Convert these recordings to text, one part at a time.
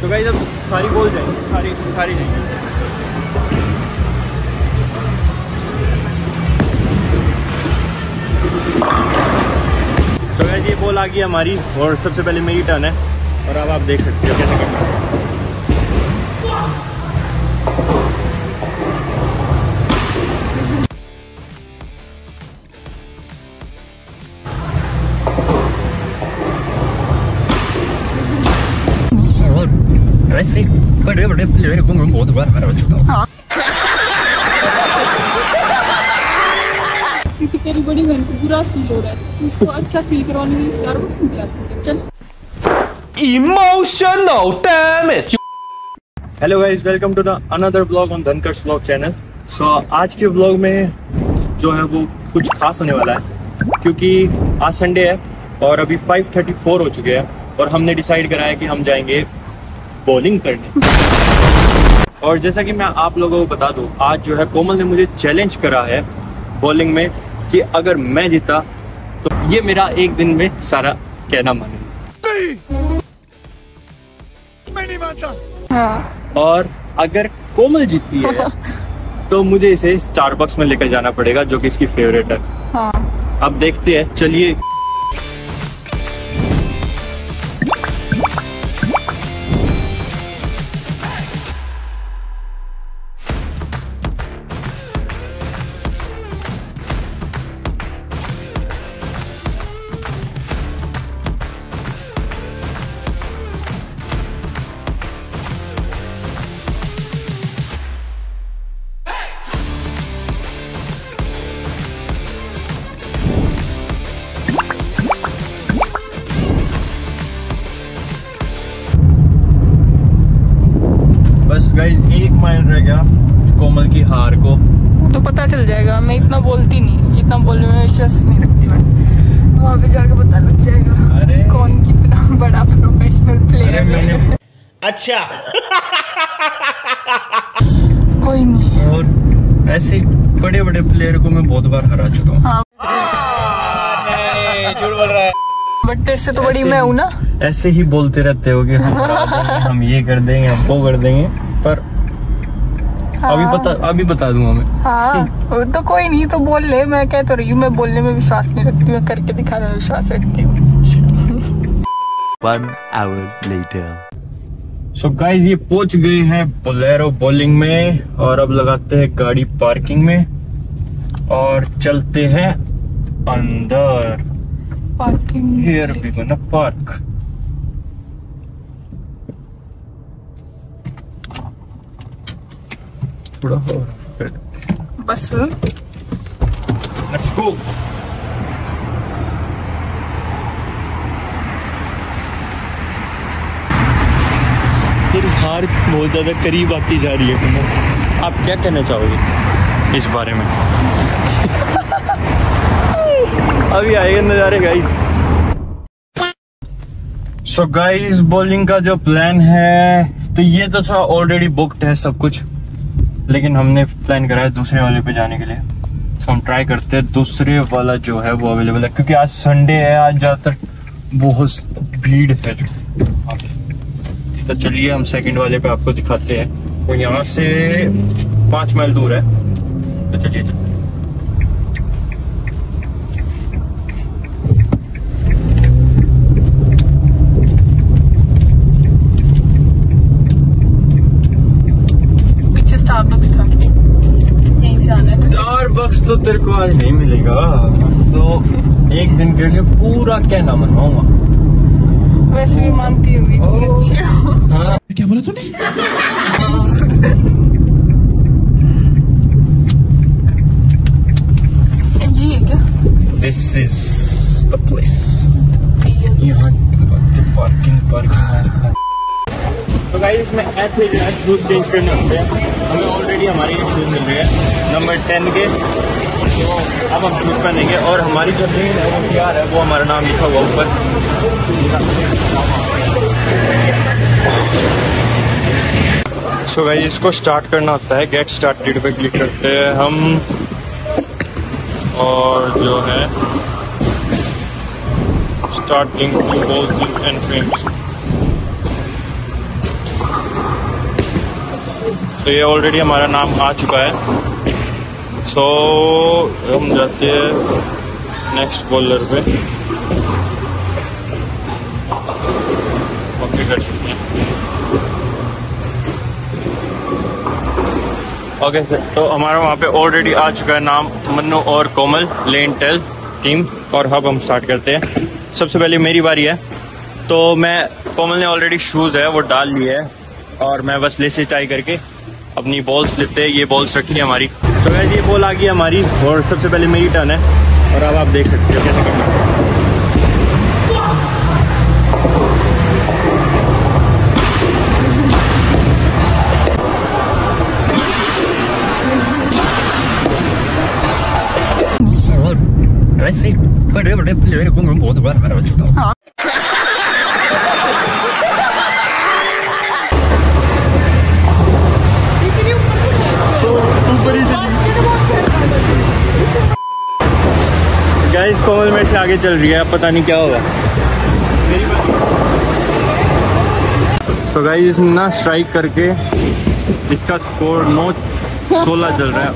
तो गाइस अब सारी बॉल जाएंगी, सारी जाएंगी। तो गाइस ये बॉल आ गई हमारी और सबसे पहले मेरी टर्न है और अब आप देख सकते हो कैसे करना है। वैसे बड़े बड़े प्लेयर को मैं बहुत बार हरा चुका हूँ। क्योंकि तेरी बड़ी बहन को बुरा फील हो रहा है, उसको अच्छा फील करवाने के लिए स्टारबक्स में क्लास में चल। Emotional damage. Hello guys, welcome to the another blog on Dhankars vlog channel. So आज के ब्लॉग में जो है वो कुछ खास होने वाला है क्योंकि आज संडे है और अभी 5:34 हो चुके हैं और हमने डिसाइड करा है कि हम जाएंगे बॉलिंग करने। और जैसा कि मैं आप लोगों को बता दूं, आज जो है कोमल ने मुझे चैलेंज करा है बॉलिंग में कि अगर मैं जीता तो ये मेरा एक दिन में सारा कहना माने। मैं नहीं मानता। हाँ। और अगर कोमल जीतती है तो मुझे इसे स्टारबक्स में लेकर जाना पड़ेगा जो कि इसकी फेवरेट है। हाँ। अब देखते हैं, चलिए। गाइस 1 माइल रह गया कोमल की हार को। तो पता चल जाएगा, मैं इतना बोलती नहीं, इतना बोलने में विश्वास नहीं रखती मैं। वहाँ पे जाके पता लग जाएगा अरे कौन कितना बड़ा प्रोफेशनल प्लेयर है। अच्छा कोई नहीं। और ऐसे बड़े बड़े प्लेयर को मैं बहुत बार हरा चुका हूँ। हाँ। झूठ बोल रहा है। बट तेरे से तो बड़ी मैं हूँ ना। ऐसे ही बोलते रहते हो कि हम हरा देंगे, हम ये कर देंगे, हम वो कर देंगे, पर हाँ। अभी बता दूंगा मैं। हाँ तो कोई नहीं, तो बोल ले। मैं कह तो रही हूँ, मैं बोलने में विश्वास नहीं रखती, मैं करके दिखाने में विश्वास रखती हूँ। 1 hour later. सो गाइस ये पहुंच गए हैं बोलेरो बॉलिंग में और अब लगाते हैं गाड़ी पार्किंग में और चलते हैं अंदर। Parking here we gonna park. थोड़ा और बस लेट्स गो। तेरी हार बहुत ज्यादा करीब आती जा रही है कोमल। आप क्या कहना चाहोगे इस बारे में? अभी आएगा नजारे गाइस। सो गाइस बॉलिंग का जो प्लान है तो ये तो था ऑलरेडी बुक्ड है सब कुछ, लेकिन हमने प्लान करा है दूसरे वाले पे जाने के लिए। तो हम ट्राई करते हैं दूसरे वाला जो है वो अवेलेबल है क्योंकि आज संडे है, आज ज्यादातर बहुत भीड़ है जो। तो चलिए हम सेकंड वाले पे आपको दिखाते हैं। वो यहाँ से 5 माइल दूर है, तो चलिए चलते हैं। पीछे स्टारबक्स था, यहीं से आना है। स्टारबक्स तो तेरे को आज नहीं मिलेगा, तो एक दिन के लिए पूरा कहना मनवाऊंगा। वैसे भी मानती हूँ, इतनी अच्छी हो। क्या बोला तूने? ये है क्या? This is the place. यहाँ पार्किंग है। तो गाइस इसमें ऐसे जो है शूज चेंज करने होते हैं। हमें ऑलरेडी हमारे ये शूज मिल रहे हैं नंबर 10 के, तो अब हम शूज पहनेंगे और हमारी जो ट्रेन है वो तैयार है, वो हमारा नाम लिखा हुआ ऊपर। सो गाइस इसको स्टार्ट करना होता है, गेट स्टार्टेड पे क्लिक करते हैं हम और जो है starting to bowling and frames. तो ये ऑलरेडी हमारा नाम आ चुका है। सो हम जाते हैं नेक्स्ट बॉलर पे। ओके कर सकते हैं। ओके सर, तो हमारा वहाँ पे ऑलरेडी आ चुका है नाम, मन्नू और कोमल, लेन टेल टीम। और अब हम स्टार्ट करते हैं। सबसे पहले मेरी बारी है, तो मैं, कोमल ने ऑलरेडी शूज़ है वो डाल लिए है और मैं बस लेसे टाई करके अपनी बॉल्स लेते हैं। ये बॉल्स रखी है हमारी। सो गाइस ये बॉल आ गई हमारी और सबसे पहले मेरी टर्न है और अब आप देख सकते हो कैसे करना है। वैसे बड़े बड़े प्लेयर को मैं बहुत बार हरा चुका हूँ। गाइस कोमल मेरे से आगे चल रही है, अब पता नहीं क्या होगा। तो गाइस इसने ना स्ट्राइक करके इसका स्कोर 9-16 चल रहा है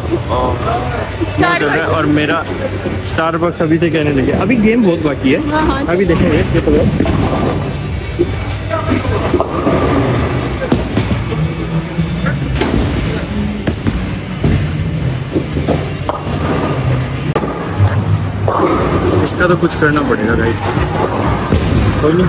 और मेरा स्टारबक्स अभी से कहने लगे। अभी गेम बहुत बाकी है, अभी देखेंगे ये तो। इसका तो कुछ करना पड़ेगा गाइस, कोई नहीं,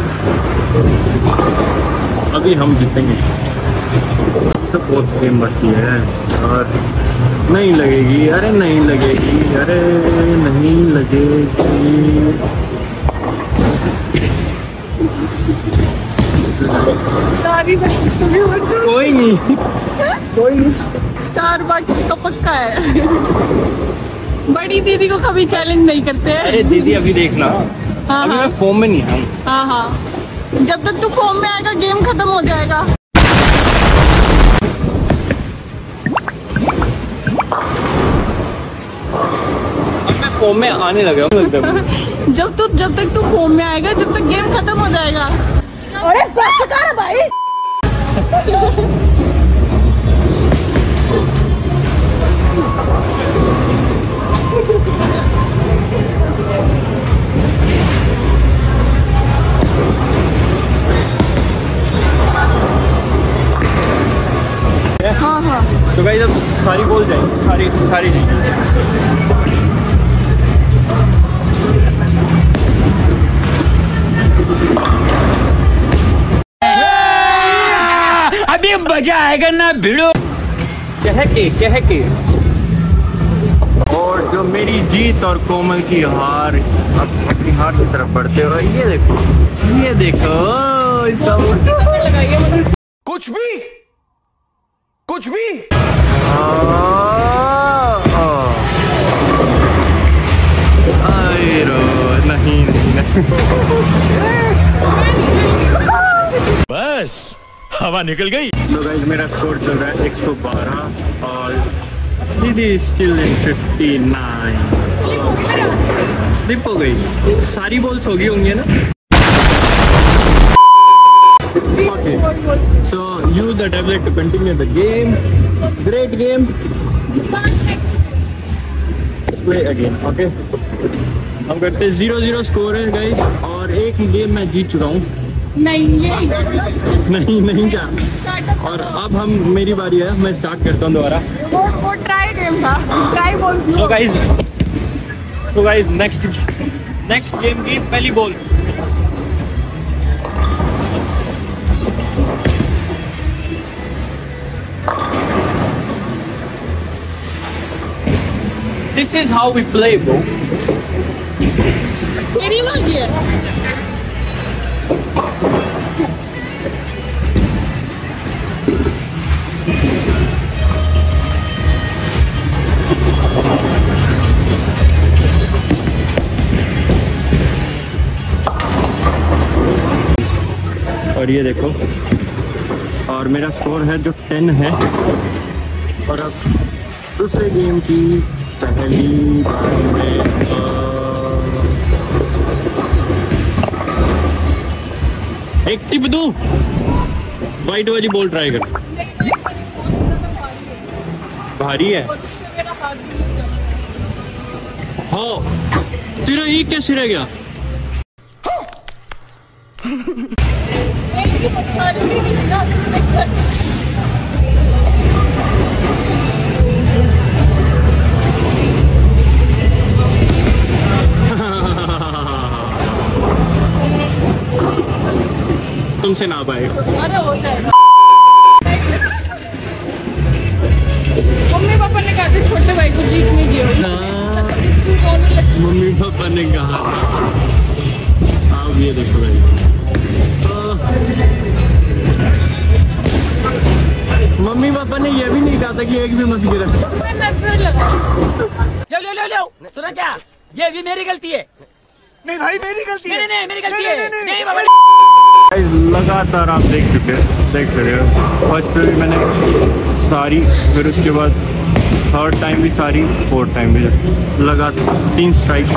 अभी हम जीतेंगे। तो बहुत गेम बाकी है और नहीं लगेगी, अरे नहीं लगेगी, अरे नहीं लगेगी। कोई नहीं, कोई नहीं। स्टारबक्स का पक्का है। बड़ी दीदी को कभी चैलेंज नहीं करते हैं। अरे दीदी अभी देखना, हाँ, अभी मैं फॉर्म में नहीं हूँ। हाँ हाँ, जब तक तू फॉर्म में आएगा गेम खत्म हो जाएगा। अब मैं फॉर्म में आने लगा हूँ लगता है। जब तक तू फॉर्म में आएगा जब तक गेम खत्म हो जाएगा। अरे बस कर भाई। हाँ हाँ। तो गाइस अब सारी बॉल जाएंगी, सारी जाएंगी। अभी मजा आएगा ना भिड़ो। कह के और जो मेरी जीत और कोमल की हार, अब अपनी हार की तरफ बढ़ते हुए ये देखो इसका कुछ भी नहीं बस हवा निकल गई। तो गाइस मेरा स्कोर चल रहा है 112 और दीदी स्टिल इन 59। स्लिप हो गई, सारी बॉल्स हो गई होंगी ना। Okay, so use the tablet to continue the game. Great game. Play again, okay? हम करते 0-0 स्कोर है गाइस और एक गेम मैं जीत चुका हूँ। नहीं ये नहीं क्या। और अब हम, मेरी बारी है, मैं स्टार्ट करता हूँ दोबारा। वो ट्राई गेम था, try ball. So guys next game की पहली ball. This is how we play, bro. तेरी बात है। और ये देखो, और मेरा स्कोर है जो 10 है। और अब दूसरे गेम की पहली बारी में एक टिप दूं, वाइट वाली बॉल ट्राई कर। भारी है। हाँ, तेरा ये कैसे रह गया? तुमसे ना पाएगा। अरे हो जाएगा। मम्मी पापा ने कहा था छोटे भाई को जीतने दियो। मम्मी पापा ने कहा आप ये देखो भाई, मम्मी पापा ने ये भी नहीं कहा था कि एक भी मत गिरा। नजर लगा। लो सुना क्या? ये भी मेरी गलती है। नहीं भाई मेरी गलती है। नहीं मेरी गलती है। नहीं बाबा। लगातार आप देख रहे हो। फर्स्ट पे भी मैंने सारी, फिर उसके बाद थर्ड टाइम भी सारी, फोर्थ टाइम भी लगातार 3 स्ट्राइक।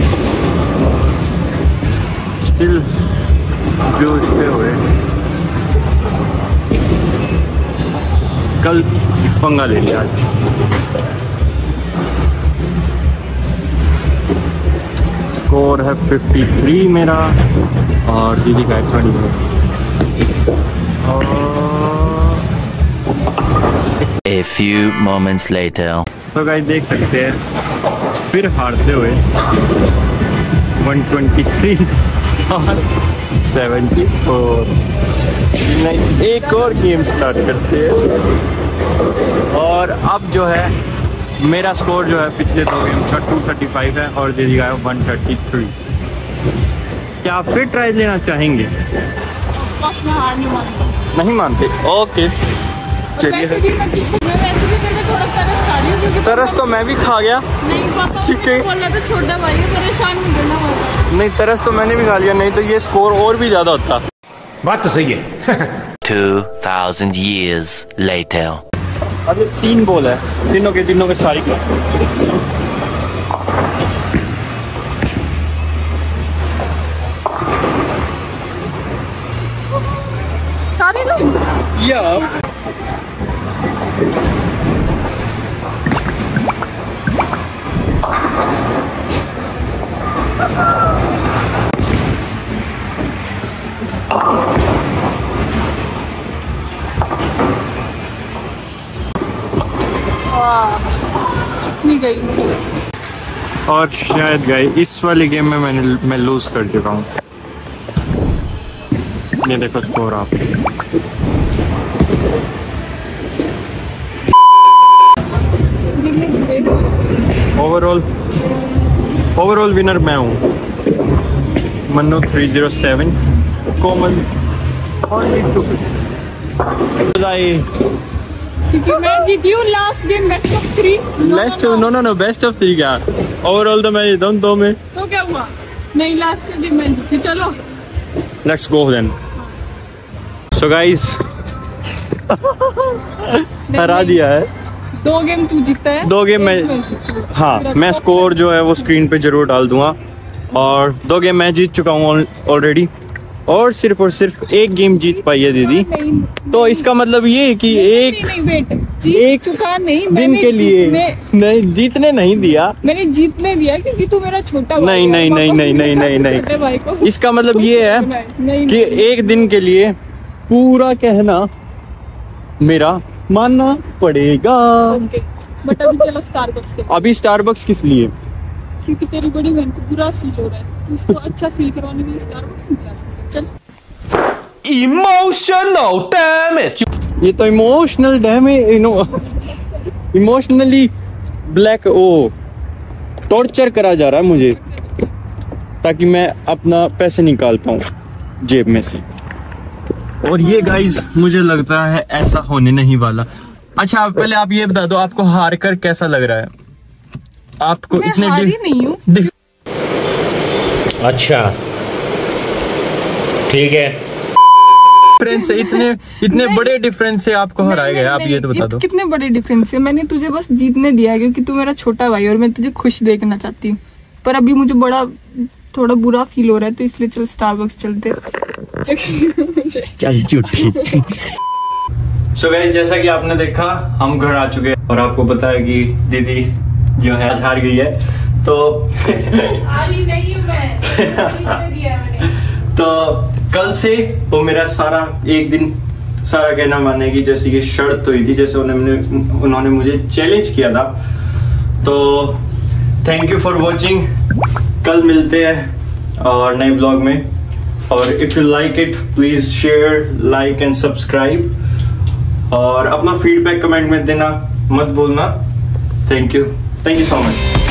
स्टिल जो इस पे हुए, कल पंगा ले लिया आज। स्कोर है 53 मेरा और दीदी का 20। A few moments later. तो गाइस देख सकते हैं फिर हारते हुए 123 और 74। नहीं, एक और गेम स्टार्ट करते हैं। और अब जो है मेरा स्कोर जो है पिछले 2 गेम का 235 है और दीदी का 133। क्या आप फिर ट्राई लेना चाहेंगे? बस मैं हार नहीं मानता। नहीं मानते? ओके चलिए। वैसे भी मैं वैसे भी तेरे थोड़ा तरस खा रही हूँ क्योंकि तरस तो मैं भी खा गया। नहीं पापा ठीक है। बोल रहा था छोटा भाई है, परेशान नहीं करना होगा। नहीं, तरस तो मैंने भी खा लिया, नहीं तो ये स्कोर और भी ज्यादा होता। बात तो सही है। 2000 years later. अब ये 3 बॉल है, तीनों के सारी का। सारे लोग या नहीं गई। और शायद गए इस वाली गेम में मैं लूज कर चुका हूँ। ये देखो स्कोर आप। ओवरऑल विनर मैं हूँ। मन्नू 307, कोमल क्योंकि मैं जीती हूँ last game best of 3। Last no best of 3 क्या? ओवरऑल तो मैं जीता हूँ 2 में। तो क्या हुआ? नहीं लास्ट गेम मैं जीती। चलो let's go then. So guys हरा दिया है। 2 गेम तू जीता है, 2 गेम मैं, हाँ मैं स्कोर जो है वो स्क्रीन पे जरूर डाल दूंगा। और 2 गेम मैं जीत चुका हूँ ऑलरेडी और सिर्फ 1 गेम जीत पाई है दीदी। तो इसका मतलब ये है कि जीत चुका नहीं दिन के लिए नहीं, जीतने नहीं दिया, मैंने जीतने दिया क्योंकि तू मेरा छोटा भाई नहीं। इसका मतलब ये है कि 1 दिन के लिए पूरा कहना मेरा मानना पड़ेगा। बट अभी चलो स्टारबक्स के। अभी स्टारबक्स किस लिए? क्योंकि तेरी बड़ी बहन को बुरा फील हो रहा है, उसको अच्छा फील करवाने के लिए स्टारबक्स नहीं पिला सकते। चल। Emotional damage. ये तो emotional damage, emotionally black torture करा जा रहा है मुझे ताकि मैं अपना पैसे निकाल पाऊँ जेब में से। और ये गाइस मुझे लगता है ऐसा होने नहीं वाला। अच्छा पहले आप ये बता दो, आपको हार कर कैसा लग रहा है? आपको मैं इतने हारी नहीं हूँ। अच्छा ठीक है। डिफरेंस है, इतने बड़े डिफरेंस से आपको हराया गया। आप ये तो बता दो कितने बड़े डिफरेंस है। मैंने तुझे बस जीतने दिया है क्योंकि तू मेरा छोटा भाई और मैं तुझे खुश देखना चाहती हूँ, पर अभी मुझे थोड़ा बुरा फील हो रहा है तो इसलिए चल स्टारबक्स चलते। चल झूठी। सो गाइस जैसा कि आपने देखा हम घर आ चुके हैं और आपको पता है कि दीदी जो है आज हार गई है, तो हारी नहीं हूं मैं, दिया मैंने। तो कल से वो मेरा सारा एक दिन सारा कहना मानेगी, जैसे कि शर्त हुई थी, जैसे उन्होंने मुझे चैलेंज किया था। तो थैंक यू फॉर वॉचिंग, कल मिलते हैं और नए ब्लॉग में। और if you like it please share, like and subscribe, और अपना फीडबैक कमेंट में देना मत भूलना। Thank you so much.